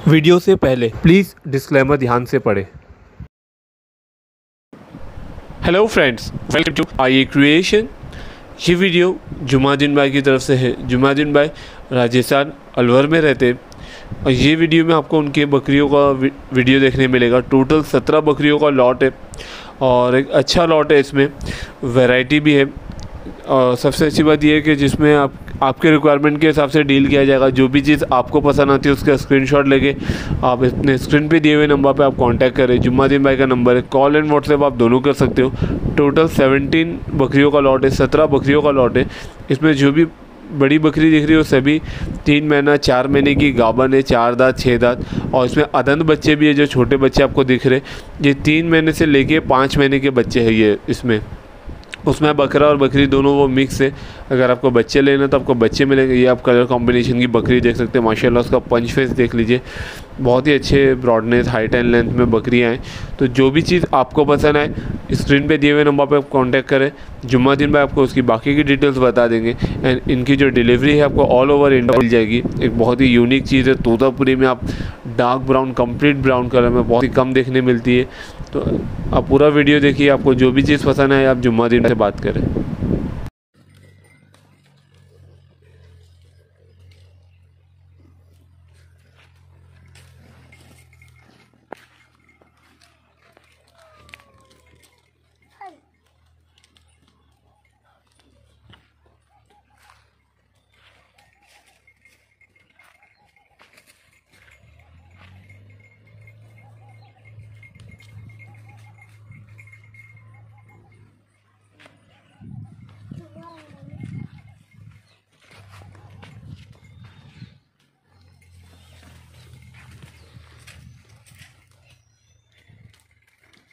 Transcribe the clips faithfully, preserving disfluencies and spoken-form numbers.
Video से पहले please disclaimer ध्यान से पढ़ें। Hello friends, welcome to I creation. ये वीडियो जुमादीन भाई की तरफ से है। जुमादीन भाई राजस्थान अलवर में रहते हैं और ये वीडियो में आपको उनके बकरियों का वीडियो देखने मिलेगा। टोटल सत्रह बकरियों का लॉट है और एक अच्छा लॉट है, इसमें वैरायटी भी है। और सबसे अच्छी बात यह है कि जिसमें आप आपके रिक्वायरमेंट के हिसाब से डील किया जाएगा। जो भी चीज़ आपको पसंद आती है उसका स्क्रीनशॉट लेके आप अपने स्क्रीन पे दिए हुए नंबर पे आप कांटेक्ट करें। जुम्मादीन भाई का नंबर है, कॉल एंड व्हाट्सएप आप दोनों कर सकते हो। टोटल सत्रह बकरियों का लॉट है, सत्रह बकरियों का लॉट है। इसमें जो भी बड़ी बकरी दिख रही है वो सभी तीन महीना चार महीने की गाभन है, चार दांत छः दांत। और इसमें अदंत बच्चे भी है, जो छोटे बच्चे आपको दिख रहे ये तीन महीने से लेके पाँच महीने के बच्चे हैं। ये इसमें उसमें बकरा और बकरी दोनों वो मिक्स है। अगर आपको बच्चे लेना तो आपको बच्चे मिलेंगे। ये आप कलर कॉम्बिनेशन की बकरी देख सकते हैं। माशाल्लाह उसका पंच फेस देख लीजिए, बहुत ही अच्छे ब्रॉडनेस हाइट एंड लेंथ में बकरियाँ हैं। तो जो भी चीज़ आपको पसंद आए स्क्रीन पे दिए हुए नंबर पे आप कांटेक्ट करें। जुम्मादीन भाई आपको उसकी बाकी की डिटेल्स बता देंगे। एंड इनकी जो डिलीवरी है आपको ऑल ओवर इंडिया मिल जाएगी। एक बहुत ही यूनिक चीज़ है, तोतापुरी में आप dark brown complete brown colour में बहुत ही कम देखने मिलती है। तो आप पूरा वीडियो देखिए, आपको जो भी चीज़ पसंद आए आप जुम्मादीन से बात करें।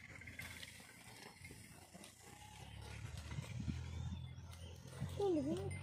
Living